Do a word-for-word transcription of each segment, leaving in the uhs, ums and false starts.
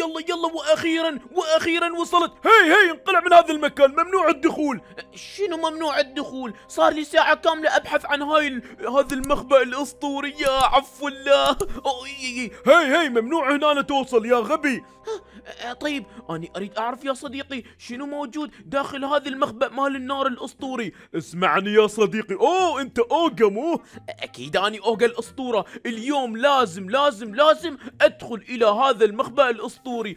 يلا يلا واخيرا واخيرا وصلت. هي هي انقلع من هذا المكان، ممنوع الدخول. شنو ممنوع الدخول؟ صار لي ساعة كاملة ابحث عن هاي ال... هذا المخبأ الاسطوري يا عفو الله. هي هي ممنوع هنا توصل يا غبي. طيب اني اريد اعرف يا صديقي شنو موجود داخل هذا المخبأ مال النار الاسطوري. اسمعني يا صديقي، اوه انت اوجا مو؟ اكيد اني اوجا الاسطورة. اليوم لازم لازم لازم ادخل الى هذا المخبأ الاسطوري.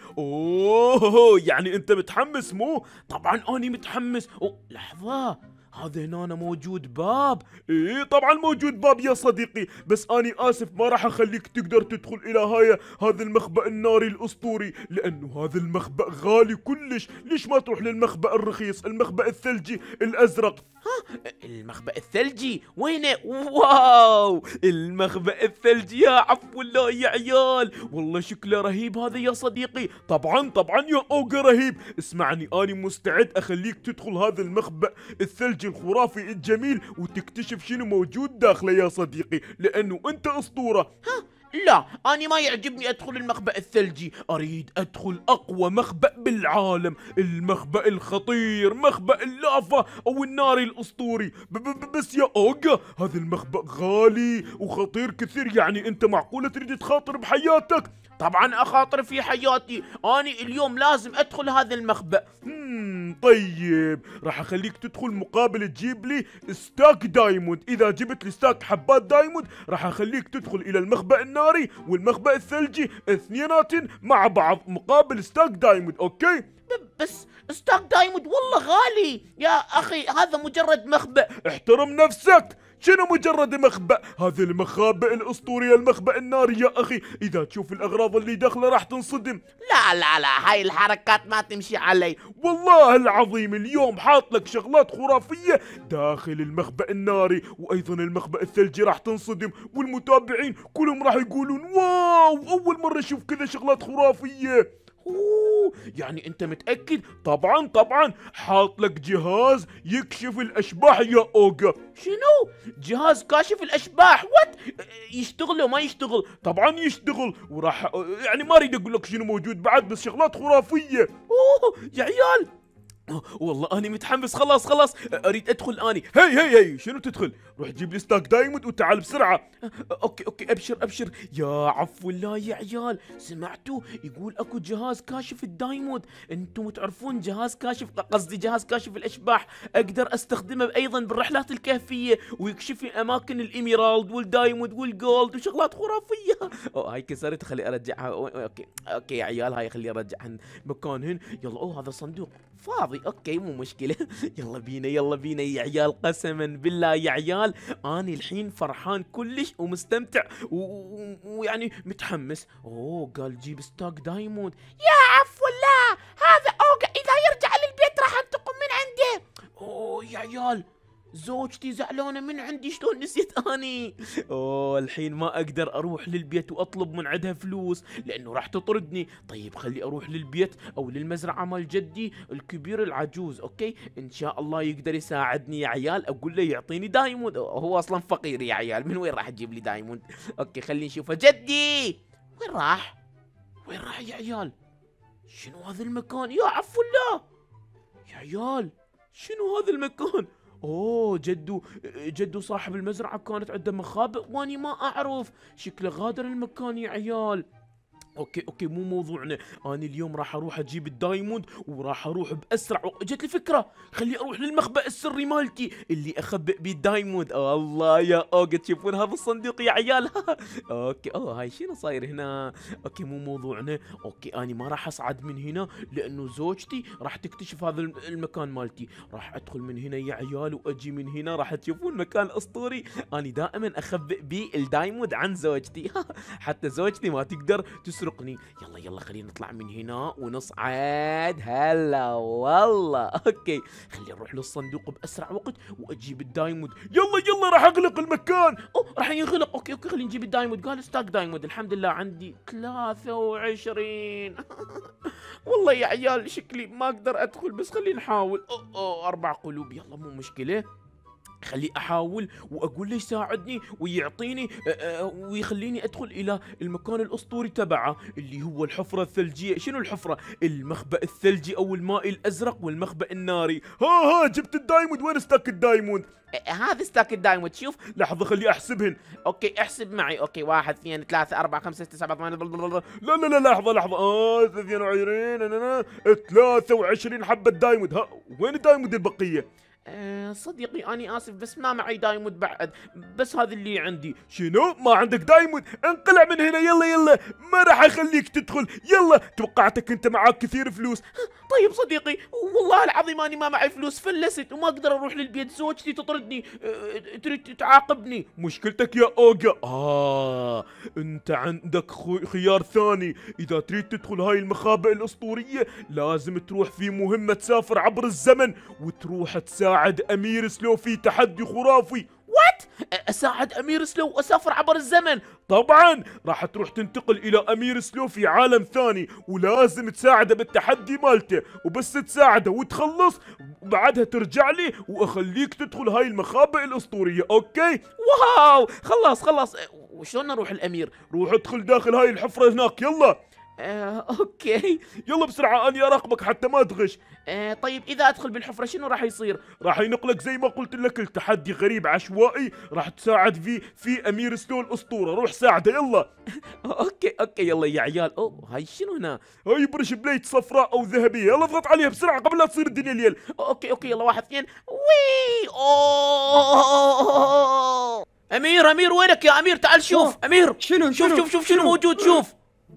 اوه يعني انت متحمس مو؟ طبعا اني متحمس. أوه لحظة، هذا هنا موجود باب. ايه طبعا موجود باب يا صديقي، بس اني اسف ما راح اخليك تقدر تدخل الى هاي هذا المخبأ الناري الاسطوري، لانه هذا المخبأ غالي كلش. ليش ما تروح للمخبأ الرخيص، المخبأ الثلجي الازرق؟ ها المخبأ الثلجي وينه؟ واو المخبأ الثلجي يا عفو الله يا عيال، والله شكله رهيب هذا يا صديقي. طبعا طبعا يا اوجا رهيب. اسمعني اني مستعد اخليك تدخل هذا المخبأ الثلجي الخرافي الجميل وتكتشف شنو موجود داخله يا صديقي، لانه انت اسطورة. ها لا أنا ما يعجبني أدخل المخبأ الثلجي، أريد أدخل أقوى مخبأ بالعالم، المخبأ الخطير، مخبأ اللافا أو الناري الأسطوري. ب ب بس يا أوجا هذا المخبأ غالي وخطير كثير، يعني أنت معقولة تريد تخاطر بحياتك؟ طبعا أخاطر في حياتي، أنا اليوم لازم أدخل هذا المخبأ. مم طيب راح أخليك تدخل مقابل تجيب لي ستاك دايموند. إذا جبت لي ستاك حبات دايموند راح أخليك تدخل إلى المخبأ الناري والمخبأ الثلجي اثنينات مع بعض مقابل ستاك دايموند. أوكي؟ بس ستاك دايموند والله غالي يا أخي، هذا مجرد مخبأ. احترم نفسك، شنو مجرد مخبأ؟ هذا المخابئ الأسطورية، المخبأ الناري يا أخي. إذا تشوف الأغراض اللي داخله راح تنصدم. لا لا لا هاي الحركات ما تمشي علي، والله العظيم اليوم حاط لك شغلات خرافية داخل المخبأ الناري وأيضا المخبأ الثلجي، راح تنصدم، والمتابعين كلهم راح يقولون واو أول مرة أشوف كذا شغلات خرافية. اوه يعني انت متأكد؟ طبعا طبعا، حاط لك جهاز يكشف الاشباح يا اوجا. شنو؟ جهاز كاشف الاشباح؟ وات؟ يشتغل وما يشتغل؟ طبعا يشتغل، وراح يعني ما اريد اقول لك شنو موجود بعد، بس شغلات خرافية. اوه يا عيال والله اني متحمس، خلاص خلاص اريد ادخل اني. هي هي هي شنو تدخل؟ روح جيب لي ستاك دايموند وتعال بسرعه. اوكي اوكي ابشر ابشر يا عفو الله يا عيال. سمعتوا يقول اكو جهاز كاشف الدايموند، انتم تعرفون جهاز كاشف، قصدي جهاز كاشف الاشباح، اقدر استخدمه ايضا بالرحلات الكهفيه ويكشف لي اماكن الاميرالد والدايموند والجولد وشغلات خرافيه. اوه هاي كسرت، خلي ارجعها. اوكي اوكي يا عيال هاي خلي ارجعها مكانهن. يلا اوه هذا صندوق فاضي، اوكي مو مشكلة. يلا بينا يلا بينا يا عيال، قسما بالله يا عيال اني الحين فرحان كلش ومستمتع ويعني متحمس. اوه قال جيب ستاك دايموند. يا عفو الله هذا اوجا اذا يرجع للبيت راح انتقم من عنده. اوه يا عيال زوجتي زعلانة من عندي، شلون نسيت اني. اوه الحين ما اقدر اروح للبيت واطلب من عندها فلوس لانه راح تطردني. طيب خلي اروح للبيت او للمزرعة مال جدي الكبير العجوز، اوكي ان شاء الله يقدر يساعدني يا عيال، اقول له يعطيني دايموند، هو اصلا فقير يا عيال من وين راح تجيب لي دايموند. اوكي خلينا نشوفه. جدي وين راح؟ وين راح يا عيال؟ شنو هذا المكان يا عفو الله يا عيال؟ شنو هذا المكان؟ اوه جدو جدو صاحب المزرعة كانت عنده مخابئ واني ما اعرف، شكله غادر المكان يا عيال. اوكي اوكي مو موضوعنا، انا اليوم راح اروح اجيب الدايموند وراح اروح باسرع و... جت لي فكره، خلي اروح للمخبأ السري مالتي اللي اخبئ بيه الدايموند. آه الله يا اوجا تشوفون هذا الصندوق يا عيال. اوكي اوه هاي شنو صاير هنا؟ اوكي مو موضوعنا. اوكي انا ما راح اصعد من هنا لانه زوجتي راح تكتشف هذا المكان مالتي، راح ادخل من هنا يا عيال واجي من هنا، راح تشوفون مكان اسطوري انا دائما اخبئ بيه الدايموند عن زوجتي. حتى زوجتي ما تقدر تسرقني. يلا يلا خلينا نطلع من هنا ونصعد. هلا والله. اوكي خلينا نروح للصندوق باسرع وقت واجيب الدايموند. يلا يلا راح اغلق المكان. اوه راح ينغلق. اوكي اوكي خلينا نجيب الدايموند. قال ستاك دايموند، الحمد لله عندي ثلاثة وعشرين. والله يا عيال شكلي ما اقدر ادخل، بس خلينا نحاول. اوه اوه اربع قلوب، يلا مو مشكلة. خليه احاول واقول له يساعدني ويعطيني آه، آه، ويخليني ادخل الى المكان الاسطوري تبعه اللي هو الحفره الثلجيه. شنو الحفره؟ المخبأ الثلجي او الماء الازرق والمخبأ الناري. ها ها جبت الدايموند، وين ستاك الدايموند؟ آه، هذا ستاك الدايموند. شوف لحظه خليه احسبهن. اوكي احسب معي. اوكي واحد اثنين ثلاثة أربعة خمسة ستة سبعة ثمانية. لا لا لا لحظه لحظه اه اثنين وعشرين ثلاثة وعشرين حبه دايموند. ها وين الدايموند البقيه؟ أه صديقي أنا آسف بس ما معي دايموند بعد، بس هذا اللي عندي. شنو؟ ما عندك دايموند؟ انقلع من هنا يلا يلا، ما راح أخليك تدخل. يلا توقعتك أنت معك كثير فلوس. طيب صديقي والله العظيم أنا ما معي فلوس، فلست وما أقدر أروح للبيت، زوجتي تطردني، أه تريد تعاقبني. مشكلتك يا أوجا. آه أنت عندك خيار ثاني. إذا تريد تدخل هاي المخابئ الأسطورية لازم تروح في مهمة، تسافر عبر الزمن وتروح تسافر ساعد أمير سلو في تحدي خرافي. وات؟ أساعد أمير سلو وأسافر عبر الزمن؟ طبعا راح تروح تنتقل إلى أمير سلو في عالم ثاني، ولازم تساعده بالتحدي مالته، وبس تساعده وتخلص بعدها ترجع لي وأخليك تدخل هاي المخابئ الأسطورية. أوكي؟ واو خلاص خلاص. وشلون نروح الأمير؟ روح ادخل داخل هاي الحفرة هناك يلا. آه، اوكي يلا بسرعة اني اراقبك حتى ما تغش. آه، طيب اذا ادخل بالحفرة شنو راح يصير؟ راح ينقلك زي ما قلت لك التحدي غريب عشوائي، راح تساعد فيه في امير سلو الاسطورة، روح ساعده يلا. اوكي اوكي يلا يا عيال. اوه هاي شنو هنا؟ هاي برش بليت صفراء او ذهبية، يلا اضغط عليها بسرعة قبل لا تصير الدنيا ليل. اوكي اوكي يلا واحد اثنين وي. اوه امير امير وينك يا امير؟ تعال شوف. امير شنو شوف شوف شوف شنو موجود. شوف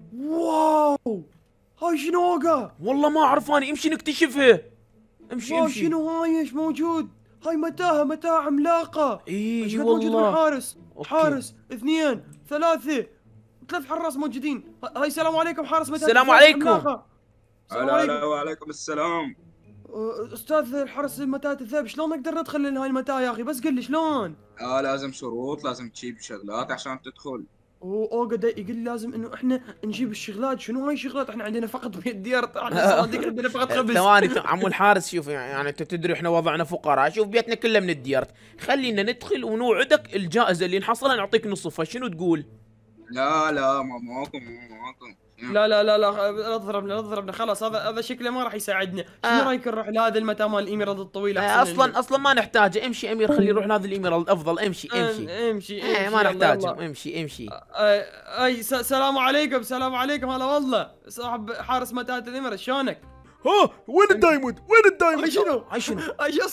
واو هاي شنو اوقع؟ والله ما اعرف اني، امشي نكتشفها. امشي امشي. شنو هاي ايش موجود؟ هاي متاهة متاهة عملاقة. اي ايش قد والله موجود بالحارس؟ أوكي. حارس اثنين ثلاثة ثلاث حراس موجودين. هاي السلام عليكم حارس متاهة. السلام عليكم. السلام عليكم. وعليكم السلام. استاذ الحرس متاهة الذئب، شلون نقدر ندخل لهاي المتاهة يا اخي؟ بس قل لي شلون؟ اه لازم شروط، لازم تجيب شغلات عشان تدخل. اوه يقول لازم انه احنا نجيب الشغلات. شنو هاي الشغلات؟ احنا عندنا فقط مية ديار، احنا صادق عندنا فقط خبز. ثواني عمو الحارس شوف، يعني انت تدري احنا وضعنا فقراء، شوف بيتنا كلها من الديار، خلينا ندخل ونوعدك الجائزة اللي نحصلها نعطيك نصفها، شنو تقول؟ لا لا ما ماكو ما ماكو. لا لا لا لا لا تضربنا لا تضربنا خلاص، هذا هذا شكله ما راح يساعدنا. شنو آه. رايك نروح لهذا المتاهة مال الايميرالد الطويله؟ آه اصلا اصلا ما نحتاجه. امشي امير خلي نروح لهذا الايميرالد افضل. امشي امشي امشي امشي, آه ما نحتاجه. امشي امشي. آه اي سلام عليكم سلام عليكم. هلا والله صاحب حارس متاهة الايميرالد، شلونك؟ ها وين الدايموند؟ وين الدايموند؟ هاي شنو؟ هاي شنو؟ هاي شو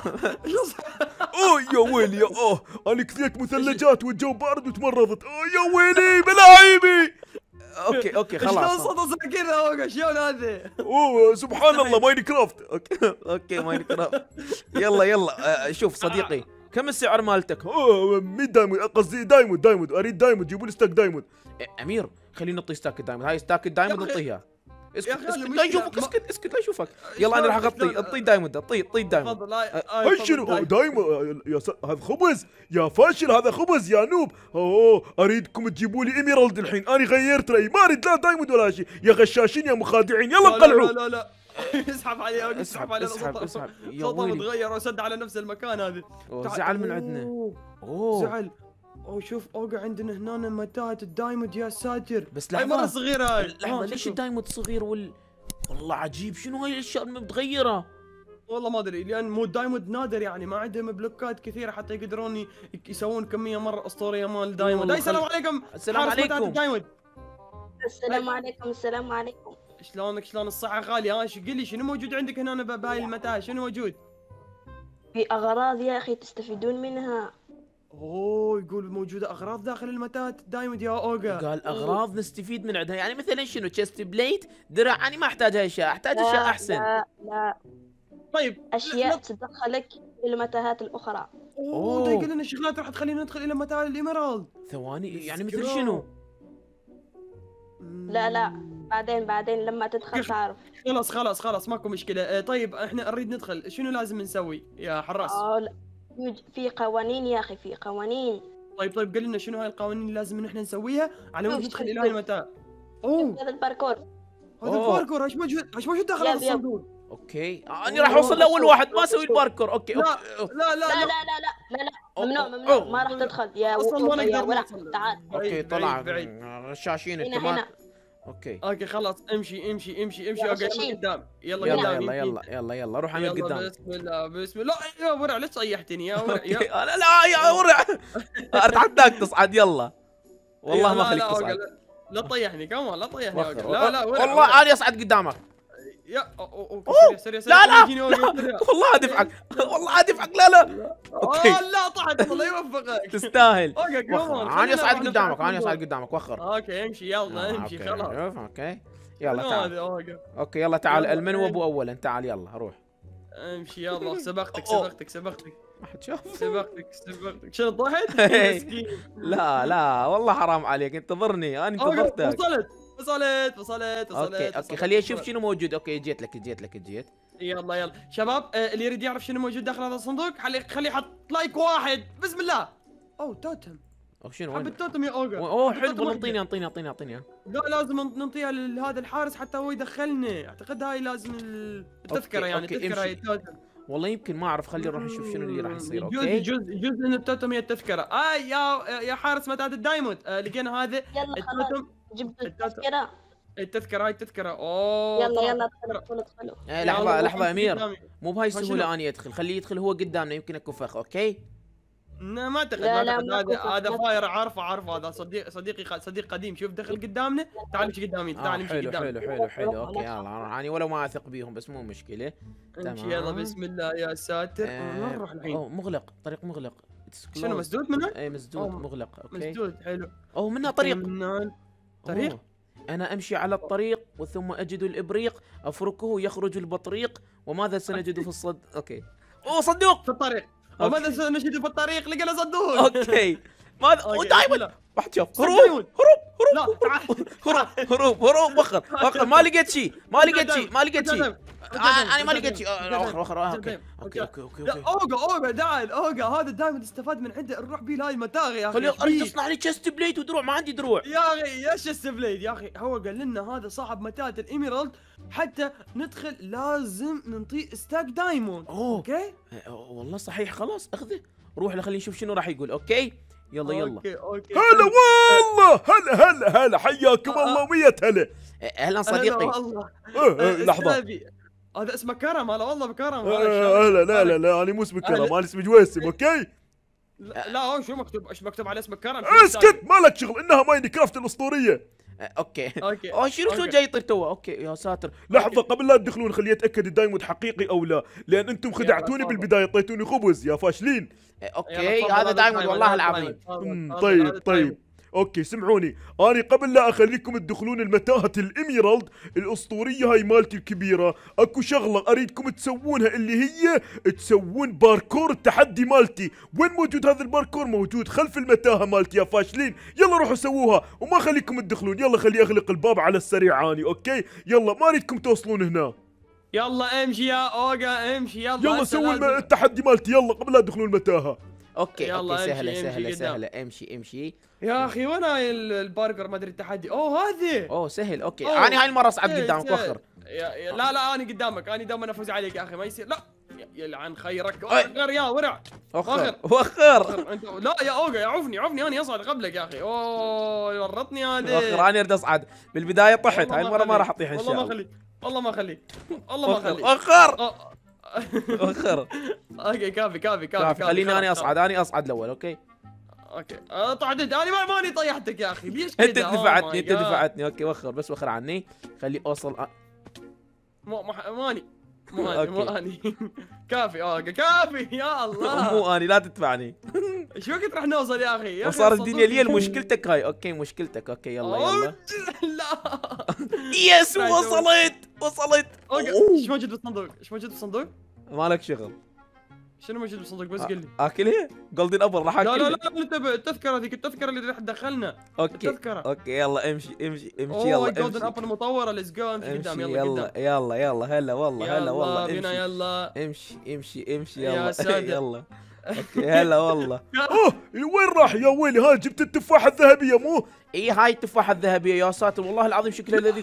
اوه يا ويلي يا اوه انا كثيت مثلجات والجو بارد وتمرضت. اوه يا ويلي بلاعيبي. اوكي اوكي خلاص. شلون صدى كذا اوه شلون هذا؟ اوه سبحان الله ماين كرافت. اوكي اوكي ماين كرافت. يلا يلا. آه شوف صديقي كم السعر مالتك؟ اوه مية دايموند، قصدي دايموند دايموند اريد دايموند، جيبوا لي ستاك دايموند. امير خلينا نعطي ستاك الدايموند، هاي ستاك الدايموند نعطيها. اسكت اسكت لا يشوفك، اسكت اسكت لا يشوفك. يلا انا راح اعطي اعطي دايموند، اعطي اعطي دايموند. تفضل. هاي شنو دايموند يا س... هذا خبز يا فاشل، هذا خبز يا نوب. اوه اريدكم تجيبوا لي ايميرالد الحين، انا غيرت رايي ما اريد لا دايموند ولا شيء. يا غشاشين يا مخادعين يلا انقلعوا. لا لا لا اسحب عليه اسحب عليه. اسحب اسحب يا صوته ويلي. متغير وسد على نفس المكان هذا. زعل من عندنا. اوه زعل. اوه شوف اوقع عندنا هنا متاهة الدايموند يا ساتر. بس هاي مرة صغيرة هاي. لحظة ليش الدايموند صغير وال والله عجيب، شنو هاي الاشياء المتغيرة؟ والله ما ادري، لان مو دايموند نادر يعني، ما عندهم بلوكات كثيره حتى يقدرون يسوون كميه مره اسطوريه مال دايموند. السلام عليكم. السلام عليكم. دايموند. السلام عليكم. السلام عليكم. شلونك؟ شلون الصحه غاليه؟ ها قل لي شنو موجود عندك هنا بهاي المتاهه؟ شنو موجود؟ في اغراض يا اخي تستفيدون منها. اوه يقول موجوده اغراض داخل المتاهه دايموند يا اوغا. قال اغراض نستفيد من عندها، يعني مثلا شنو؟ تشست بليت، درع، انا ما احتاج هاي الاشياء، احتاج اشياء احسن. لا لا طيب اشياء تدخلك في المتاهات الاخرى. اوه ده يقول لنا شغلات راح تخلينا ندخل الى متاهه الايميرالد. ثواني يعني مثل شنو؟ لا لا بعدين بعدين لما تدخل تعرف. خلاص خلاص خلاص ماكو مشكله. آه طيب احنا نريد ندخل، شنو لازم نسوي يا حراس؟ اه في قوانين يا اخي، في قوانين. طيب طيب قل لنا شنو هاي القوانين اللي لازم نحن نسويها على مود ندخل الى هاي المتاهه. اوه هذا الباركور. هذا الباركور ايش موجود؟ ايش موجود داخل هذا الصندوق؟ اوكي انا راح اوصل لاول واحد ما اسوي الباركور. اوكي لا أوكي. لا لا لا لا لا لا لا لا ممنوع ممنوع ما راح تدخل يا أصلاً ما و- يا نقدر ورع نوصل. تعال. اوكي بعيد، طلع بعيد. رشاشين هنا انت ما هنا اوكي اوكي خلاص امشي امشي امشي امشي. يلا اوكي شيل. يلا قدام يلا يلا قدام يلا يمين. يلا يلا يلا روح انا يلا قدام. بسم الله بسم الله. لا يا ورع لا تصيحتني يا ورع اوكي يا انا لا يا ورع اتحداك تصعد يلا والله ما لا، خليك لا، تصعد. لا لا تطيحني كمان لا تطيحني وخر. أوكي. لا لا ورع، والله ورع. انا اصعد قدامك. يا أو- أو- أوكي، أوه. سريع، سريع، سريع، لا لا يجيني أوقف، سريع. والله ادفعك والله ادفعك لا لا اوكي آه، لا طحت الله يوفقك. تستاهل. اوكي وخر كمان انا اصعد قدامك انا اصعد قدامك وخر. اوكي امشي يلا امشي أوكي، خلاص. شوف اوكي يلا شنو تعال. هذا؟ أوكي. اوكي يلا تعال يلا، المنوب امشي. اولا تعال يلا روح. امشي يلا سبقتك أوه. سبقتك سبقتك ما حد شاف. سبقتك سبقتك. شنو طحت؟ إيه. مسكين. لا لا والله حرام عليك انتظرني انا أوكي، انتظرتك. وصلت وصلت وصلت وصلت اوكي اوكي وصلت، خليه يشوف وصلت. شنو موجود. اوكي جيت لك جيت لك جيت. يلا يلا شباب، آه، اللي يريد يعرف شنو موجود داخل هذا الصندوق خليه خليه يحط لايك واحد بسم الله. اوه توتم. أو شنو حبة وين؟ توتم يا اوجا. اوه حبة حلو توتم انطيني واحدة. انطيني انطيني انطيني. لا لازم ننطيها لهذا الحارس حتى هو يدخلنا. اعتقد هاي لازم ال- التذكرة أوكي، يعني أوكي، التذكرة هي امشي. التوتم. والله يمكن ما اعرف خلي نروح نشوف شنو اللي راح يصير. يجوز اوكي يجوز يجوز ان التوتم هي التذكرة. آه يا يا حارس متاهة الدايموند، آه لقينا هذا يلا خلاص التوتم. جبت التوتم. التذكرة. التذكرة هاي التذكرة. اوه يلا طلع يلا التذكرة. ادخلوا ادخلوا. آه لحظه يلا، لحظه روح امير قدامي. مو بهاي شنو؟ السهوله اني ادخل. خليه يدخل هو قدامنا يمكن اكو فخ. اوكي لا ما اعتقد لا، ما لا، اعتقد ما هذا أكو هذا فخ. فاير عارفه عارفه هذا صديق صديقي صديق قديم. شوف دخل قدامنا. تعال امشي قدامي آه تعال امشي حلو قدامي. حلو حلو حلو اوكي يلا انا ولا ما اثق بيهم بس مو مشكله. امشي تمام. يلا بسم الله يا ساتر. آه، وين نروح الحين؟ اوه مغلق طريق مغلق. It's شنو closed. مسدود منه؟ اي مسدود أوه، مغلق. اوكي مسدود حلو. اوه منها طريق. من طريق؟ أوه. أنا أمشي على الطريق وثم أجد الإبريق أفركه يخرج البطريق وماذا سنجد في الصد. أوكي أوه صندوق. في الطريق. أوكي. وماذا سنجد في الطريق؟ لقينا صندوق. أوكي ماذا أوكي، أوه دايما بسم الله. واحد شاف صدق هروب دايموند. هروب لا تعال هروب هروب هروب وخر وخر ما لقيت شيء ما لقيت شيء ما لقيت شيء. قدام. آه، أنا ما لقيت شيء. قدام. آه، وخر وخر آه، أوكي قدام. أوكي أوكي أوكي لا أوكي اوجا اوجا تعال اوجا هذا دائما استفاد من عنده. نروح بيه لهاي المتاغه يا اخي. خليني إيش أريد بيه؟ أصنع لي تشست بليت ودروع ما عندي دروع. يا اخي يا شست بليد يا اخي. هو قال لنا هذا صاحب متاهه الإيميرالد حتى ندخل لازم ننطيه ستاك دايموند. أوه اوكي آه، والله صحيح خلاص أخذه روح خلينا نشوف شنو راح يقول. أوكي يلا يلا. اوكي اوكي هلا والله هلا هلا هلا حياكم آه. الله ومية هلا. آه، أهلا هلا صديقي. والله. آه، آه، آه، لحظة أستاذي. هذا اسمه كرم. هلا والله بكرم. آه، هلا لا لا لا انا مو اسمي كرم أهلا. انا اسمي جويسم. اوكي لا لا، هو شو مكتوب ايش مكتوب على اسمك كرم؟ شو اسكت مالك شغل انها مايند كرافت الاسطوريه. آه، أوكي اوكي أوه شنو شو أوكي. جاي يطير توا. أوكي يا ساتر. لحظة قبل لا تدخلون خلي اتاكد الدايموند حقيقي او لا لان انتم خدعتوني تفضل. بالبدايه اعطيتوني خبز يا فاشلين. آه، يلا، اوكي تفضل، هذا دايموند دايموند، والله هذا العظيم. دايموند. تفضل، مم، تفضل، طيب هذا طيب دايموند. اوكي سمعوني انا قبل لا اخليكم تدخلون المتاهة الإيميرالد الاسطورية هاي مالتي الكبيرة اكو شغلة اريدكم تسوونها اللي هي تسوون باركور التحدي مالتي. وين موجود هذا الباركور؟ موجود خلف المتاهة مالتي يا فاشلين. يلا روحوا سووها وما خليكم تدخلون. يلا خلي اغلق الباب على السريع اني. اوكي يلا ما اريدكم توصلون هنا. يلا امشي يا اوجا امشي يلا. يلا أنت سووا الم- لازم- التحدي مالتي يلا قبل لا تدخلون المتاهة. اوكي يلا اوكي امشي، سهله امشي سهله قدام. سهله امشي امشي. يا اخي وين هاي ال- البرجر ما ادري التحدي. اوه هذه. اوه سهل. اوكي أوه. انا هاي المره اصعد سهل، قدامك سهل. وخر. يا يا لا لا انا قدامك. انا دوما افوز عليك يا اخي ما يصير. لا يا- يلعن خيرك. أي. وخر يا ورع. وخر وخر. وخر وخر. انت لا يا اوجا يا عفني عفني انا اصعد قبلك يا اخي. اوه ورطني هذه. وخر انا اريد اصعد بالبدايه طحت. والله هاي ما المره ما خليك. راح اطيح ان والله شاء ما الله. خليك والله ما خليك والله ما وخر خليك. وخر أوه. وخر. اوكي كافي كافي كافي كافي خليني خلاص، انا خلاص. اصعد انا اصعد الاول. اوكي اوكي أه، طلعت انت. انا ما ماني طيحتك يا اخي ليش كذا؟ انت Oh دفعتني my انت God. دفعتني. اوكي وخر بس وخر عني خلي اوصل أ... مو ما- ماني مو اني مو أوكي. اني. كافي اوكي كافي يا الله. مو اني لا تدفعني. ايش وقت راح نوصل يا اخي؟ يا أخي وصار الصندوق الدنيا لي يكون- مشكلتك هاي. اوكي مشكلتك. اوكي يلا أوه، يلا. لا يس راح وصلت وصلت. اوكي أوه. ايش موجود بالصندوق؟ ايش موجود بالصندوق؟ مالك شغل. شنو موجود بالصندوق بس قل لي. اكلها جولدن ابل راح لا لا اكلها. لا انتبه التذكره ذيك التذكره اللي راح تدخلنا. اوكي التذكره. اوكي يلا امشي امشي امشي اوه يلا جولدن امشي ابل مطوره ليتس جو. امشي امشي قدام يلا يلا قدام. يلا يلا هلا والله هلا والله بينا امشي يلا. امشي امشي امشي يا يلا ساتر. يلا اوكي هلا والله. اوه وين راح يا ويلي؟ ها جبت التفاحة الذهبية مو؟ اي هاي التفاحة الذهبية يا ساتر والله العظيم شكلها لذيذ.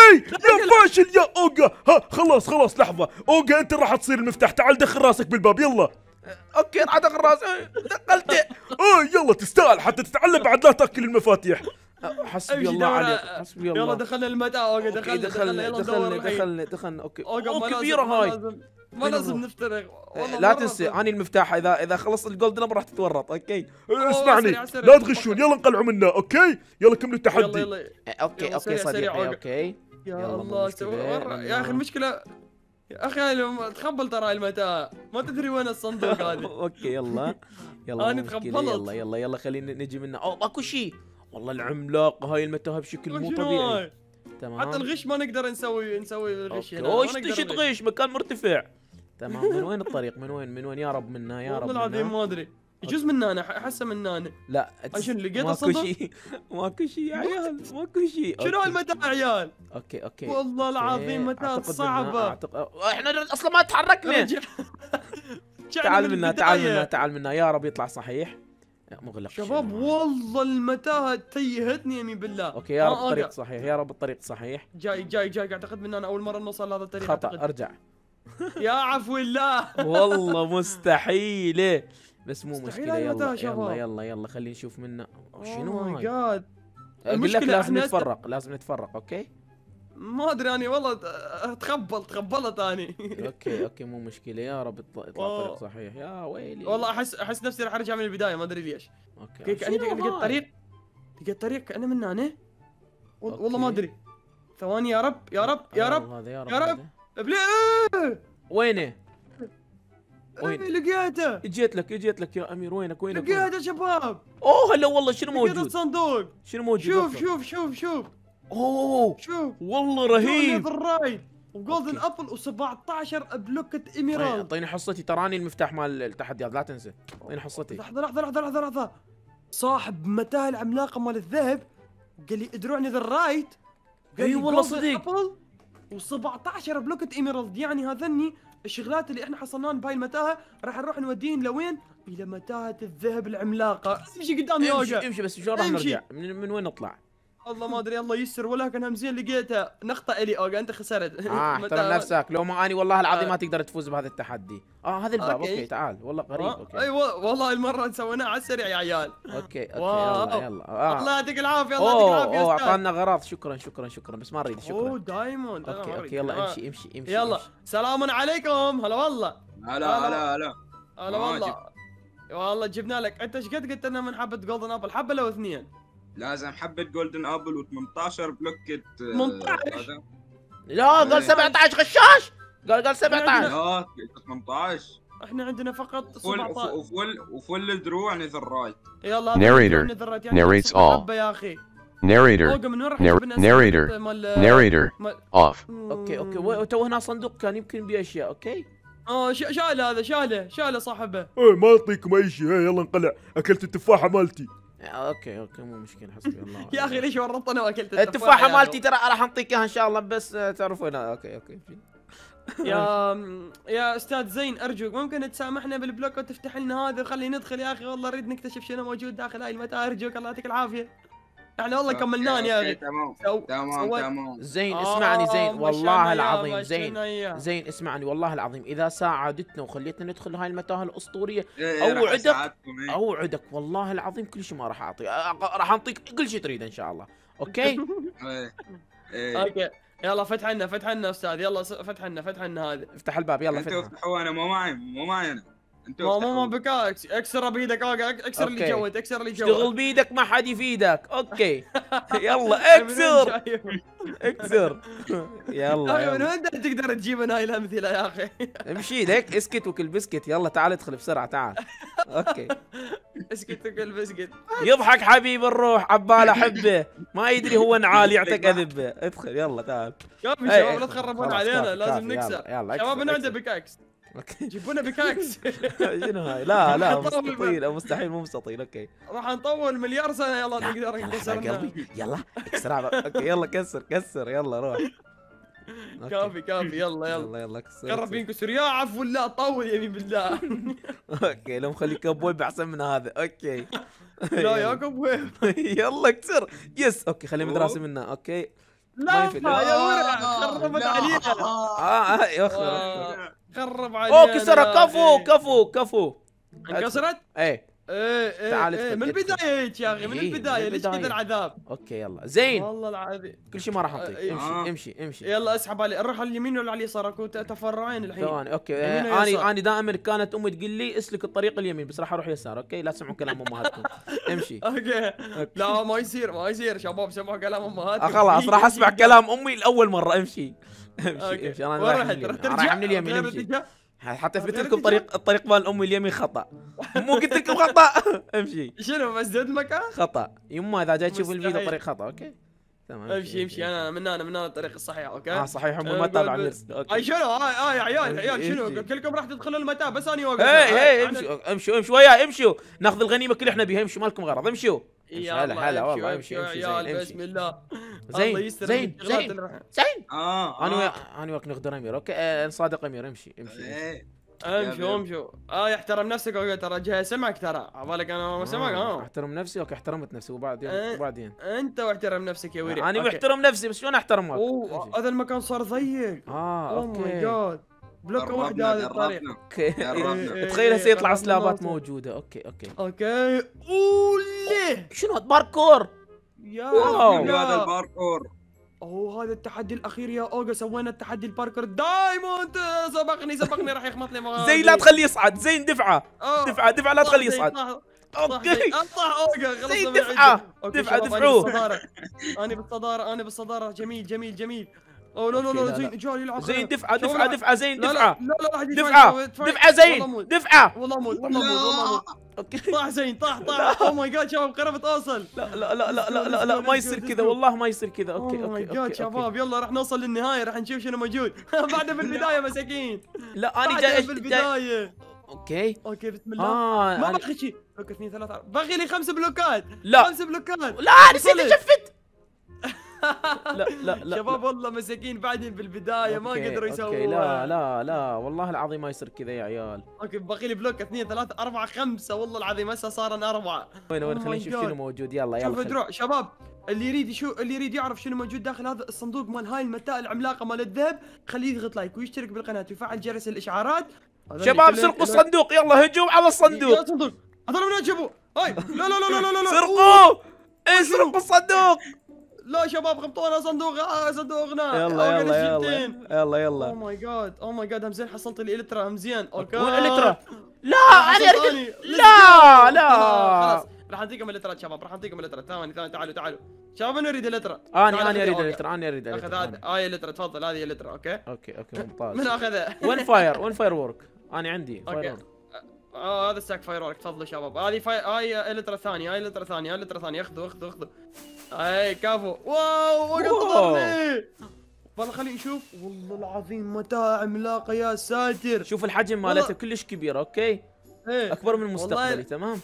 اي يا فاشل يا اوجا. ها خلاص خلاص لحظة، اوجا انت راح تصير المفتاح، تعال دخل راسك بالباب يلا. اوكي راح ادخل راسي، دخلته. اه يلا تستاهل حتى تتعلم بعد لا تاكل المفاتيح. حسبي امشي الله دور عليك، على- حسبي الله. يلا دخلنا المتاهة اوكي أوكي، دخلنا دخلنا يلا دخلنا ندور الحين. دخلنا دخلنا اوكي. اوكي اوه ما لازم- كبيرة ما هاي. لازم- ما وين لازم نروح؟ نفترق والله لا مرة تنسي نفترق. اني المفتاح، اذا اذا خلص الجولد نمبر راح تتورط. اوكي اسمعني سريع، سريع. لا تغشون، يلا انقلعوا منا اوكي، يلا كملوا يلا التحدي. يلا اوكي يلا اوكي سريع، سريع، صديقي أوكي. اوكي. يا يلا، مو الله مشكلة، سوي مرة. يا اخي لما- المشكلة يا اخي أنا تخبل ترى هاي المتاهة، ما تدري وين الصندوق هذا. اوكي يلا يلا أنا مو مشكلة. تخبلت. يلا يلا يلا خلينا نجي منه. اوه ماكو شيء والله، العملاق هاي المتاهة بشكل مو شنو طبيعي. هاي؟ تمام. حتى الغش ما نقدر نسوي نسوي الغش اوكي هنا. ما وش نقدر تش نغش. تغش مكان مرتفع. تمام. من وين الطريق؟ من وين من وين؟ يا رب منا يا رب والله العظيم منا. ما ادري. يجوز من هنا احسه من هنا. لا عشان لقيت ماكو الصندوق؟ شيء ماكو شيء يا عيال، ماكو شيء. شنو أوكي. هالمتاهة يا عيال؟ اوكي اوكي والله العظيم أوكي. متاهة أعتقد إنها- صعبة. أعتقد... احنا اصلا ما تحركنا. رجع. رجعنا تعال من منا تعال البداية. منا تعال منا يا رب يطلع صحيح. مغلق شباب والله المتاهة تيهتني يمين بالله. اوكي يا رب آه، الطريق أرجع. صحيح، يا رب الطريق صحيح. جاي جاي جاي اعتقد ان انا اول مرة نوصل لهذا الطريق. خطأ أعتقد. ارجع. يا عفو الله. والله مستحيلة، بس مو مستحيل مشكلة. هاي يلا المتاهة يلا شباب. يلا يلا خلينا نشوف منه. شنو شنو هاي؟ ماي جاد. اقول لك المشكلة لازم إحنا- نتفرق، لازم نتفرق. اوكي ما ادري اني والله تخبل تخبلت اني. اوكي اوكي مو مشكلة، يا رب يطلع يطلع أوه. الطريق صحيح. يا ويلي والله احس احس نفسي راح ارجع من البداية ما ادري ليش. اوكي كاني شنو لقيت هاي؟ طريق لقيت طريق كانه من هنا. وال- والله ما أوكي. ادري. ثواني يا رب يا رب يا رب هذا يا رب يا رب. هذا. ابليس. وينه؟ وين؟ إيه، لقيته اجيت لك اجيت لك يا امير. وينك وينك؟ وينك؟ لقيته شباب. اوه هلا والله. شنو لقيت موجود؟ الصندوق. شنو موجود؟ شوف أكثر؟ شوف شوف شوف اوه شوف. والله رهيب. رايد وجولدن أوكي. ابل و17 بلوكة طيب، ايميرالد. اعطيني حصتي، تراني المفتاح مال التحديات لا تنسى. اعطيني حصتي. لحظة لحظة لحظة لحظة لحظة. صاحب متاهة العملاقة مال الذهب قال لي ادرعني ذا الرايت. اي والله صدق. و17 بلوكة ايميرالد، يعني هذني الشغلات اللي احنا حصلناهم بهاي المتاهة راح نروح نودين لوين؟ الى متاهة الذهب العملاقة. امشي قدامي امشي اوجا. امشي بس شلون راح امشي. نرجع؟ من, من وين نطلع؟ الله ما ادري الله يسر، ولكن همزين لقيتها نقطة الي اوجا انت خسرت. اه احترم متاهة- نفسك، لو ما اني والله العظيم آه. ما تقدر تفوز بهذا التحدي. اه هذا الباب. أوكي. اوكي تعال والله قريب. آه، اوكي اي والله المرة سويناها على السريع يا عيال. اوكي اوكي واو. يلا يلا. اه الله يعطيك العافية الله يعطيك اوه العافية يا اوه أستاذ. اعطانا غراض. شكرا شكرا شكرا بس ما اريد. اوه شكرا. دايموند. أنا اوكي ما اوكي أريد. يلا آه. امشي امشي امشي. يلا امشي. سلام عليكم. هلا والله. هلا هلا هلا. هلا ما والله. والله جبنا لك. انت ايش قد قلت لنا من حبة جولدن ابل؟ حبة لو اثنين؟ لازم حبة جولدن ابل و18 بلوكة آه، ثمانية عشر. هذا. لا قال إيه. سبعة عشر غشاش. قال قال سبعة عشر. لا ثمانية عشر. احنا عندنا فقط فل سبعطعش. وفل وفل الدروع نذر رايت. يلا Narrator narrates all. حبة يا اخي. Narrator. اوجا من وين راح Nar- نجيب لنا narrator. سالفة مال- Narrator. مال- Off. اوكي اوكي وتو هنا صندوق كان يمكن بيه اشياء. اوكي اه ش- شاله هذا شاله شاله صاحبه. ايه ما اعطيكم اي شيء، ايه يلا انقلع، اكلت التفاحة مالتي. اوكي اوكي مو مشكلة. حسبي الله. يا اخي ليش ورطنا واكلت التفاحة يا مالتي ترى راح نعطيك اياها ان شاء الله، بس آه، تعرفون. اوكي اوكي يا يا استاذ زين ارجوك ممكن تسامحنا بالبلوك وتفتح لنا هذا وخلي ندخل يا اخي، والله نريد نكتشف شنو موجود داخل هاي المتاهه. ارجوك الله يعطيك العافيه. احنا والله كملنان يا اخي. تمام سو- تمام سويت- تمام. زين آه، اسمعني زين والله مشينا إياه، العظيم زين مشينا إياه. زين اسمعني والله العظيم اذا ساعدتنا وخليتنا ندخل هاي المتاهه الاسطوريه إيه، إيه، راح اوعدك أساعدكم، إيه. اوعدك والله العظيم كل شيء ما راح اعطي أ- راح انطيك كل شيء تريده ان شاء الله. اوكي إيه. إيه. اوكي يلا فتح لنا فتح لنا استاذ. يلا س- فتح لنا فتح لنا هذا. افتح الباب يلا انتوا فتح. افتحوا، انا مو معي مو معي انا. انتوا ما ما ما افتحوا. بكاكس اكسر بيدك اوكي اكسر اللي أوكي. جوت اكسر اللي جوت. اشتغل بيدك ما حد يفيدك. اوكي يلا اكسر اكسر. يلا يا اخي من يلا وين تقدر تجيب من هاي الامثله يا اخي؟ امشي لك اسكت وكل بسكت. يلا تعال ادخل بسرعه تعال. اوكي اسكت وكل بسكت. يضحك حبيب الروح عباله حبه ما يدري هو نعال يعطيك اذبه. ادخل يلا تعال. كافي إيه، شباب لا إيه، تخربون خلاص، علينا كافي، لازم كافي، نكسر. يلا، يلا، شباب اكسر، انا عنده اكسر. بكاكس. اوكي جيبونا بكاكس. شنو هاي؟ لا لا طول مستطيل او مستحيل مو مستطيل. اوكي راح نطول مليار سنه يلا نقدر يلا نكسر حبايب منها. قلبي يلا اكسر هذا. اوكي يلا كسر كسر يلا روح. أوكي. كافي كافي يلا يلا. يلا يلا كسر قرب كسر. ينكسر يا عفو الله طول يمين بالله. اوكي لو مخلي كبوي احسن من هذا. اوكي لا يا كبوي. يلا كسر. يس اوكي خلي أوه. مدرسه منها. اوكي لا ينفع. يا ورع خربت علينا. اه اه يخرب. آه، خرب علينا. اوه كسرها، كفو كفو كفو. انكسرت؟ ايه ايه ايه تعال ايه ادخل، من ادخل. البدايه هيك يا اخي، من إيه، من البدايه ليش البداية. كذا العذاب؟ اوكي يلا زين، والله العظيم. كل شيء ما راح اعطيك. آه، امشي آه. امشي امشي. يلا اسحب علي، نروح على اليمين ولا على اليسار؟ اكو تفرعين الحين. ثواني اوكي. يمين آه، ويسار. اني اني دائما كانت امي تقول لي اسلك الطريق اليمين، بس راح اروح يسار. اوكي لا تسمعوا كلام امهاتكم. امشي. اوكي لا ما يصير ما يصير شباب، سمعوا كلام امهاتكم. آه خلاص راح اسمع كلام امي لاول مره. امشي امشي أوكي. امشي. انا وين رايح رحت؟ من اليمين. رح أنا ترجع؟ رايح من اليمين. غير امشي الاتجاه؟ حتى اثبت غير لكم الاتجاه؟ طريق الطريق مال امي اليمين خطا. مو قلت لكم خطا. امشي شنو مسدود المكان؟ خطا. يما اذا جاي تشوف الفيديو مستحيل. طريق خطا. اوكي تمام. امشي امشي انا من هنا من هنا الطريق الصحيح. اوكي اه صحيح هم آه، ما تتابع قول- ميرس. اي اوكي شنو هاي هاي يا عيال عيال امشي. شنو كلكم راح تدخلوا المتاهه بس انا واقف. هي هاي، هي أنا- امشوا امشوا امشوا وياي امشوا، ناخذ الغنيمه كل احنا بيها. امشوا مالكم غرض. امشوا امشي. يلا هلا هلا والله. امشوا امشي امشي يا عيال زين بسم امشي. الله. الله زين يستر زين من الشغلات زين اللي راح- زين. اه انا آه. وياك انا وياك نغدر امير. اوكي آه، صادق امير. امشي امشي. إيه. امشوا يلا. امشوا. اه احترم نفسك. اوكي ترى جاي سمعك، ترى عبالك انا ما سمعك. آه، اه احترم نفسي. اوكي احترمت نفسي. وبعدين آه. وبعدين انت واحترم نفسك يا ويري. انا أوكي. محترم نفسي بس شلون احترمك؟ اوه امشي. هذا المكان صار ضيق. اه اوه ماي اوكي جاد بلوكه واحده قربنا هذا الطريق. قربنا اوكي قربنا. إيه. تخيل هسه يطلع قربنا سلابات نوصل. موجوده. اوكي اوكي. اوكي اوله شنو هذا باركور؟ يا واو. رجل. هذا الباركور. اوه هذا التحدي الاخير يا اوجا، سوينا التحدي الباركر. دايموند سبقني سبقني راح يخمط لي مغادي. زين لا تخليه يصعد. زين دفعه أوه. دفعه دفعه لا صح تخليه زين، يصعد. صح. اوكي اطلع اوجا خلاص. زين، نبي دفعة. عدة. أوكي دفعة، شباب، دفعوه. انا بالصداره انا بالصداره انا بالصداره. جميل جميل جميل. اوه لا لا أوكي، لا لا، زين لا. جاي يلعب. زين خير. دفعه شو دفعه لا- دفعه. زين لا لا دفعه لا لا لا حد دفعه يدفعني. دفعه زين والله موت. دفعه. والله موت والله موت والله موت. اوكي طاح زين طاح طاح. اوه ماي جاد شباب قربت اوصل. لا لا لا لا لا لا, لا ما يصير كذا والله ما يصير كذا. اوكي اوه ماي اوكي جاد اوكي شباب يلا راح نوصل للنهايه، راح نشوف شنو موجود. بعده بالبدايه مساكين. لا انا بعده جاي جاي بالبدايه. اوكي اوكي بسم الله. اه ما أنا... باقي شيء. بلوك اثنين ثلاثة أربعة. باقي لي خمس بلوكات. لا. خمس بلوكات. لا نسيت وصلت. اشفت. لا لا لا شباب والله مساكين بعدين بالبدايه ما أوكي، قدروا يسووا. اوكي لا لا لا والله العظيم ما يصير كذا يا عيال. اوكي باقي لي بلوك اثنين ثلاثة أربعة خمسة. والله العظيم هسه صار أربعة. وين وين Oh خلينا my نشوف God. شنو موجود. يلا شوف يلا خل- دروع شباب، اللي يريد يشوف اللي يريد يعرف شنو موجود داخل هذا الصندوق مال هاي المتاع العملاقه مال الذهب، خليه يضغط لايك ويشترك بالقناه ويفعل جرس الاشعارات. هذول شباب كلهم- سرقوا الصندوق. يلا هجوم على يا الصندوق. صندوق هذول من وين جابوه؟ هاي لا لا لا لا لا لا سرقوه. اسرقوا الصندوق. لا شباب خبطونا صندوق. آه صندوقنا. يلا أوكي، يلا الشنتين. يلا يلا اوه يلا. ماي جاد اوه ماي جاد همزين حصلت لي الترا همزين. اوكي وين الترا؟ لا حصلت انا اريد. أني. Let's لا go. لا. خلاص راح نعطيكم الترا شباب، راح نعطيكم الترا. ثواني ثواني تعالوا تعالوا شباب انا اريد الترا. اني تعال اني أخذ اريد أوكي. الترا. اني اريد اخذ الترا. هذا هاي الترا تفضل. هذه الترا. اوكي اوكي اوكي ممتاز. من اخذها؟ وين فاير؟ وين فاير وورك؟ انا عندي فاير اوكي وورك. اه هذا الساك فاير وورك. تفضلوا شباب. هذه فاي... هاي الترا الثانيه. هاي الترا الثانيه. هاي الترا الثانيه. اخذوا اخذوا اخذوا. هاي كفو. واو وقت ضرني. والله خلينا نشوف. والله العظيم متاع عملاقه يا ساتر. شوف الحجم والله. مالته كلش كبير. اوكي ايه اكبر من والله. مستقبلي. تمام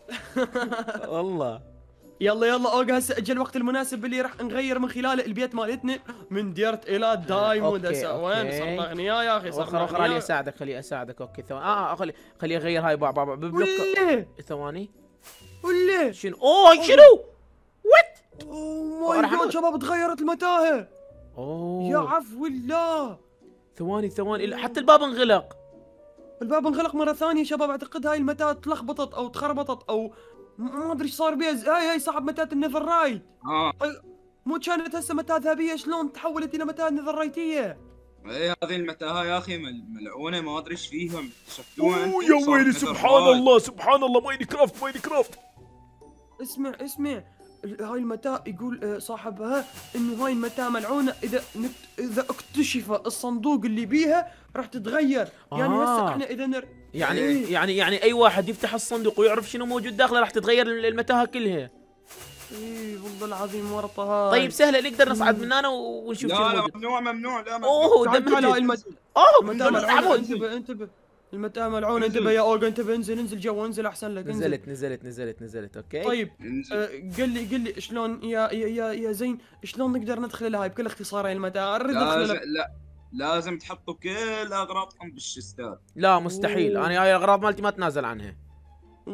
والله. يلا يلا اوجا هسه اجى الوقت المناسب اللي راح نغير من خلاله البيت مالتنا من ديرت الى دايموند. أوكي، هسه وين أوكي. صرنا اغنياء يا اخي اخر صرنا اخر خليني اغنياء. اساعدك. خليني اساعدك. اوكي ثواني. اه آه، خلي خلي اغير هاي بعض بعض ببلوك. ولا ثواني. ولا شنو؟ اوه شنو؟ وات؟ اوه ماي راح جاد أموت. شباب تغيرت المتاهه. اوه يا عفو الله. ثواني ثواني حتى الباب انغلق. الباب انغلق مره ثانيه شباب. اعتقد هاي المتاهه تلخبطت او تخربطت او م- ما ادري ايش صار بيها. ز- هاي هاي صاحب متاهه النذر رايت. اه مو كانت هسه متاهه ذهبيه شلون تحولت الى متاهه نذر رايتيه؟ ايه هذه المتاهه يا اخي مل- ملعونه ما ادري ايش فيهم اكتشفتوها اوه انتم يا صار ويلي نذر سبحان رايت. الله سبحان الله. ماين كرافت ماين كرافت. اسمع اسمع ال- هاي المتاهه يقول آه، صاحبها انه هاي المتاهه ملعونه اذا نكت... اذا اكتشف الصندوق اللي بيها راح تتغير. يعني آه. هسه احنا اذا نر... يعني إيه. يعني يعني اي واحد يفتح الصندوق ويعرف شنو موجود داخله راح تتغير المتاهه كلها. ايه والله العظيم ورطه هاي. طيب سهله نقدر نصعد من هنا ونشوف شنو لا لا موجود. ممنوع ممنوع لا ممنوع. اوه تعال تعال هاي دم المت... اوه المتاهه دم ملعونه. عمود. انتبه انتبه. المتاهه ملعونه. انتبه يا اوجا انتبه. انزل انزل جوا انزل احسن لك. انزل. نزلت نزلت نزلت نزلت. اوكي طيب انزل. آه، قل لي قل لي شلون يا يا يا, يا زين شلون نقدر ندخل لهاي بكل اختصار؟ هاي المتاهه اريد ادخل لازم لك. لا لازم تحطوا كل اغراضكم بالشستات. لا مستحيل. أوه. انا هاي الاغراض مالتي ما اتنازل عنها.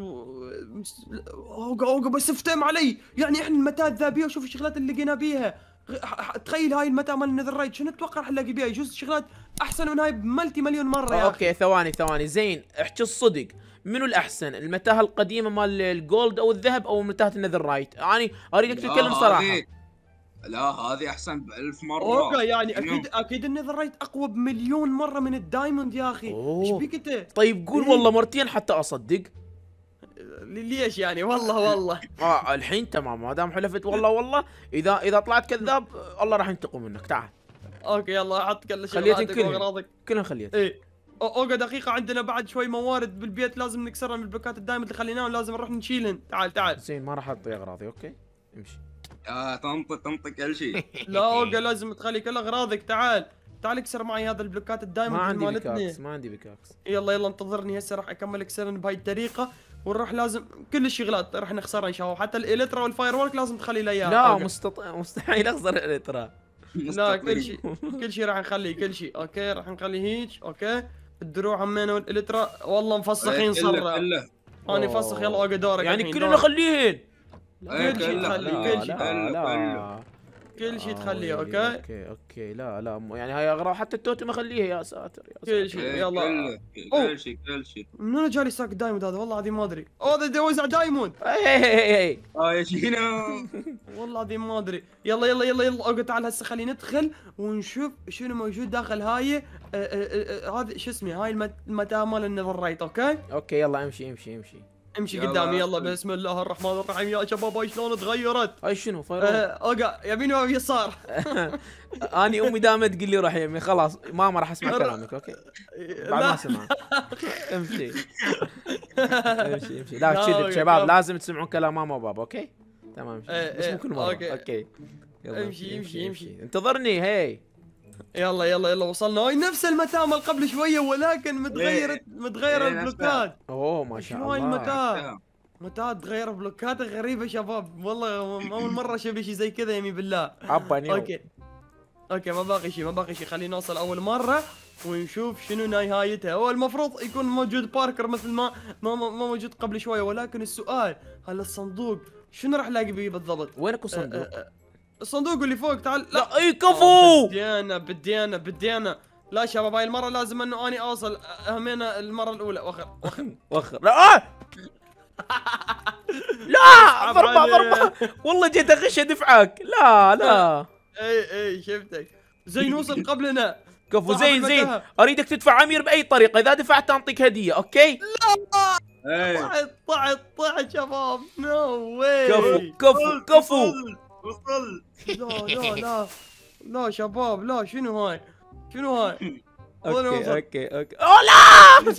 اوقا اوقا بس افتهم علي. يعني احنا المتاهه الذهبيه وشوف الشغلات اللي لقينا بيها تخيل هاي المتاهه مال النذر رايت شنو تتوقع راح نلاقي بيها؟ يجوز شغلات احسن من هاي بملتي مليون مره يا اخي. اوكي ثواني ثواني زين، احكي الصدق، منو الاحسن؟ المتاهه القديمه مال الجولد او الذهب او متاهه النذر رايت؟ يعني اريدك تتكلم صراحه. لا هذه احسن بألف مره. اوكي يعني اكيد اكيد النذر رايت اقوى بمليون مره من الدايموند يا اخي. ايش بيك انت؟ طيب قول والله مرتين حتى اصدق. ليش يعني؟ والله والله اه الحين تمام، ما دام حلفت والله والله، اذا اذا طلعت كذاب الله راح ينتقم منك. تعال اوكي يلا حط كل شيء خليتك كلها كلها خليتك. ايه اوكي دقيقة، عندنا بعد شوي موارد بالبيت لازم نكسرها من البلوكات الدايموند اللي خليناهم، لازم نروح نشيلن. تعال تعال. زين ما راح اعطي اغراضي. اوكي امشي. يا تنطق تنطق كل شيء. لا اوكي لازم تخلي كل اغراضك. تعال تعال اكسر معي هذا البلوكات الدايموند ما عندي مالتنا. بيكاكس ما عندي بيكاكس. يلا يلا انتظرني هسه راح اكمل اكسرن بهاي الطريقة ونروح. لازم كل الشغلات راح نخسرها ان شاء الله، حتى الالكترا والفاير وورك لازم تخلي لي اياها. لا مستط... مستحيل اخسر الالكترا. لا كل شيء كل شيء راح نخليه كل شيء. اوكي راح نخليه هيك. اوكي الدروع همين والالترا والله مفسخين صرا. انا فسخ. يلا اوكي دورك يعني كلنا نخليهن. كل شيء تخليه كل شيء لا كل شيء تخليه. اوكي اوكي اوكي لا لا يعني هاي اغراض حتى التوتم اخليها. يا ساتر يا ساتر. كل شيء يلا كل شيء كل شيء. من وين جالي ساك دايموند هذا؟ والله العظيم ما ادري. اوه ذا يوزع دايموند. اي اه يا شينا والله العظيم ما ادري. يلا يلا يلا يلا اوكي تعال هسه خلينا ندخل ونشوف شنو موجود داخل هاي هذا شو اسمه هاي المتاهه مال النذر رايت. اوكي اوكي يلا امشي امشي امشي امشي قدامي. يلا بسم الله الرحمن الرحيم. يا شباب هاي شلون تغيرت؟ هاي شنو فاير؟ اوكي يمين ويسار. اني امي دائما تقول لي روح يمين. خلاص ماما راح اسمع كلامك. اوكي بعد ما اسمع. امشي امشي امشي. لا كذب شباب، لازم تسمعون كلام ماما وبابا. اوكي تمام بس مو كل مره. اوكي يلا امشي امشي امشي انتظرني. هي يلا يلا يلا وصلنا. هاي نفس المتاهه مال قبل شويه ولكن متغيره متغيره البلوكات. اوه ما شاء الله. شنو هاي المتاهه؟ متاهه تغير بلوكات غريبه شباب. والله اول مره اشوف شيء زي كذا يمي بالله. عبا اوكي اوكي ما باقي شيء ما باقي شيء. خلينا نوصل اول مره ونشوف شنو نهايتها. هو المفروض يكون موجود باركر مثل ما ما, ما موجود قبل شويه، ولكن السؤال هل الصندوق شنو راح الاقي به بالضبط؟ وينك الصندوق؟ الصندوق اللي فوق. تعال. لا اي كفو. بدي انا بدي انا بدي انا لا شباب هاي المره لازم انه اني اوصل. همينا المره الاولى. وخر وخر وخر. لا آه! لا ضربه ضربه والله جيت اغش ادفعك. لا لا اي اي شفتك. زين وصل قبلنا. كفو زين زين. اريدك تدفع عمير باي طريقه، اذا دفعت اعطيك هديه. اوكي لا طعت طعت طعت شباب. نو واي. كفو كفو كفو. وصل. لا لا لا لا شباب لا. شنو هاي شنو هاي؟ اوكي اوكي اوكي. اوه لا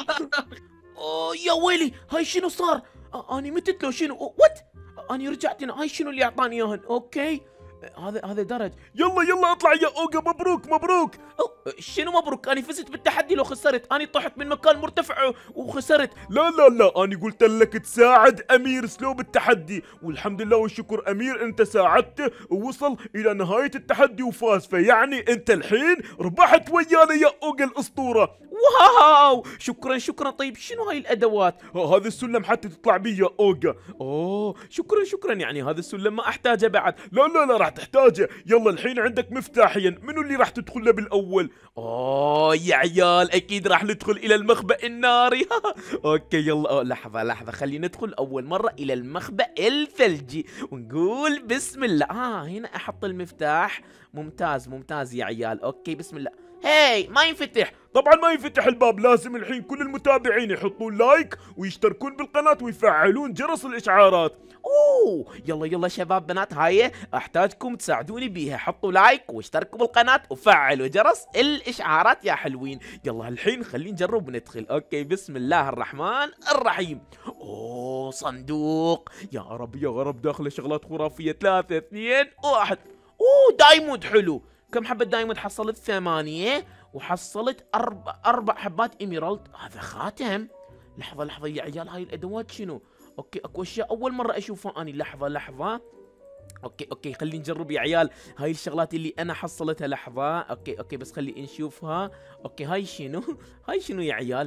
اوه يا ويلي. هاي شنو صار؟ اني متت له شنو؟ وات اني رجعت هنا. هاي شنو اللي اعطاني اياهن؟ اوكي هذا هذا درج. يلا يلا اطلع يا اوجا. مبروك مبروك. شنو مبروك؟ اني فزت بالتحدي لو خسرت. اني طحت من مكان مرتفع وخسرت. لا لا لا اني قلت لك تساعد امير سلو بالتحدي، والحمد لله والشكر امير انت ساعدته ووصل الى نهايه التحدي وفاز، فيعني انت الحين ربحت ويانا يا اوجا الاسطوره. واو شكرا شكرا. طيب شنو هاي الادوات؟ هذا السلم حتى تطلع بيه يا اوجا. اوه شكرا شكرا. يعني هذا السلم ما احتاجه بعد؟ لا لا لا راح تحتاجه. يلا الحين عندك مفتاحين، منو اللي راح تدخل له بالاول؟ اوه يا عيال اكيد راح ندخل الى المخبأ الناري. اوكي يلا. أوه لحظه لحظه خلينا ندخل اول مره الى المخبأ الثلجي ونقول بسم الله. اه هنا احط المفتاح. ممتاز ممتاز يا عيال. اوكي بسم الله. هاي ما ينفتح. طبعا ما ينفتح الباب. لازم الحين كل المتابعين يحطون لايك ويشتركون بالقناة ويفعلون جرس الإشعارات. اوه يلا يلا شباب بنات، هاي احتاجكم تساعدوني بيها. حطوا لايك واشتركوا بالقناة وفعلوا جرس الإشعارات يا حلوين. يلا الحين خلينا نجرب ندخل. اوكي بسم الله الرحمن الرحيم. اوه صندوق. يا رب يا رب داخله شغلات خرافية. ثلاثة اثنين واحد. اوه دايموند حلو. كم حبة دايموند حصلت؟ ثمانية. وحصلت أربع أربع حبات إيميرالد. هذا خاتم. لحظة لحظة يا عيال هاي الأدوات شنو؟ أوكي أكو أشياء أول مرة أشوفها أني. لحظة لحظة. أوكي أوكي خلينا نجرب يا عيال هاي الشغلات اللي أنا حصلتها. لحظة. أوكي أوكي بس خلي نشوفها. أوكي هاي شنو؟ هاي شنو يا عيال؟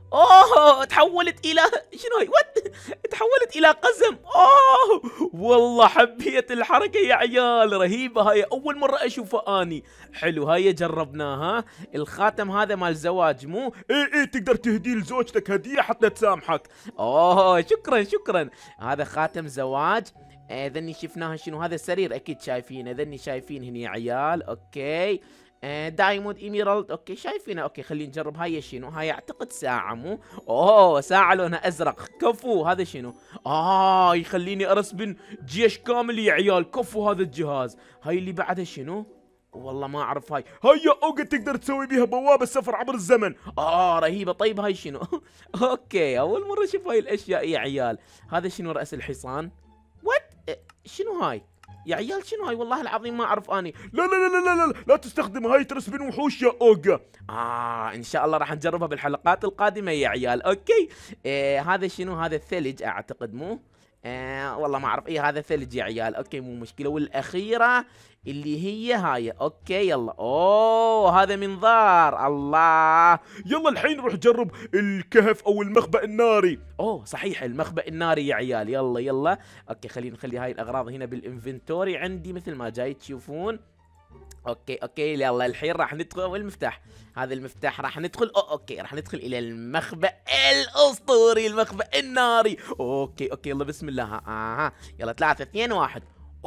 اوه تحولت الى شنو هي وات تحولت الى قزم. اوه والله حبيت الحركه يا عيال، رهيبه هاي، اول مره اشوفها اني. حلو هاي جربناها. الخاتم هذا مال زواج مو؟ ايه ايه تقدر تهديه لزوجتك هديه حتى تسامحك. اوه شكرا شكرا. هذا خاتم زواج. آه ذني شفناها شنو، هذا السرير اكيد شايفينه، ذني شايفين هني يا عيال. اوكي آه دايموند ايميرالد. اوكي شايفينه. اوكي خلينا نجرب هاي شنو، هاي اعتقد ساعة مو؟ اوه ساعة لونها ازرق. كفو هذا شنو؟ اه يخليني ارسبن جيش كامل يا عيال. كفو هذا الجهاز. هاي اللي بعدها شنو؟ والله ما اعرف. هاي هاي يا اوجا تقدر تسوي بيها بوابة السفر عبر الزمن. اه رهيبة. طيب هاي شنو؟ اوكي اول مرة اشوف هاي الاشياء يا عيال. هذا شنو، رأس الحصان؟ وات إيه، شنو هاي يا عيال؟ شنو هاي والله العظيم ما اعرف اني. لا لا لا لا لا لا, لا تستخدم هاي ترسبن وحوش يا اوجا. اه ان شاء الله راح نجربها بالحلقات القادمة يا عيال. اوكي إيه هذا شنو؟ هذا الثلج اعتقد مو؟ آه والله ما اعرف. ايه هذا ثلج يا عيال. اوكي مو مشكلة. والاخيرة اللي هي هاي. اوكي يلا. اوه هذا منظار. الله يلا الحين نروح نجرب الكهف او المخبأ الناري. اوه صحيح المخبأ الناري يا عيال. يلا يلا. اوكي خلينا نخلي هاي الاغراض هنا بالانفنتوري عندي مثل ما جاي تشوفون. اوكي اوكي يلا الحين راح ندخل. والمفتاح هذا المفتاح راح ندخل. أو اوكي راح ندخل الى المخبأ الاسطوري، المخبأ الناري. اوكي اوكي يلا بسم الله. اها يلا ثلاثة اثنين واحد.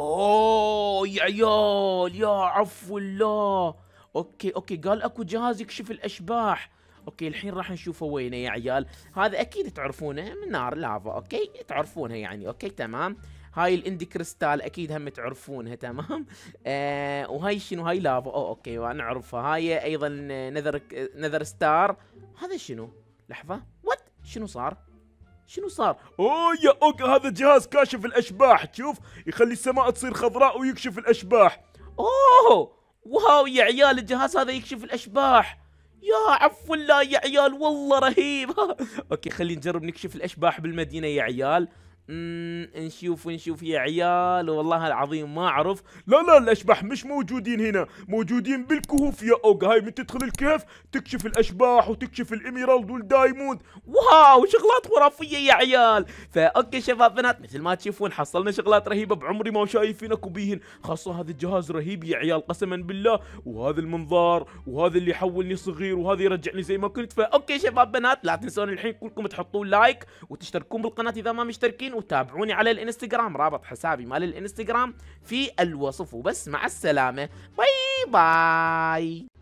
اوه يا عيال يا عفو الله. اوكي اوكي قال اكو جهاز يكشف الاشباح. اوكي الحين راح نشوفه وينه يا عيال. هذا اكيد تعرفونه من نار لافا. اوكي تعرفونها يعني. اوكي تمام. هاي الاندي كريستال اكيد هم تعرفونها. تمام. آه وهاي شنو؟ هاي لافا. أوه اوكي نعرفها. هاي ايضا نذر نذر ستار. هذا شنو؟ لحظة وات شنو صار؟ شنو صار؟ اوه يا اوجا هذا جهاز كاشف الاشباح. تشوف يخلي السماء تصير خضراء ويكشف الاشباح. اوه واو يا عيال الجهاز هذا يكشف الاشباح. يا عفو الله يا عيال والله رهيب. اوكي خلينا نجرب نكشف الاشباح بالمدينة يا عيال. امم نشوف نشوف يا عيال والله العظيم ما اعرف. لا لا الاشباح مش موجودين هنا، موجودين بالكهوف يا اوجا. هاي من تدخل الكهف تكشف الاشباح وتكشف الاميرالد والدايموند. واو شغلات خرافيه يا عيال. فاوكي شباب بنات مثل ما تشوفون حصلنا شغلات رهيبه بعمري ما شايفين اكو بيهن، خاصه هذا الجهاز رهيب يا عيال قسما بالله، وهذا المنظار وهذا اللي يحولني صغير وهذا يرجعني زي ما كنت. فاوكي شباب بنات لا تنسون الحين كلكم تحطون لايك وتشتركون بالقناه اذا ما مشتركين، وتابعوني على الانستغرام، رابط حسابي مال الانستغرام في الوصف. وبس مع السلامه، باي باي.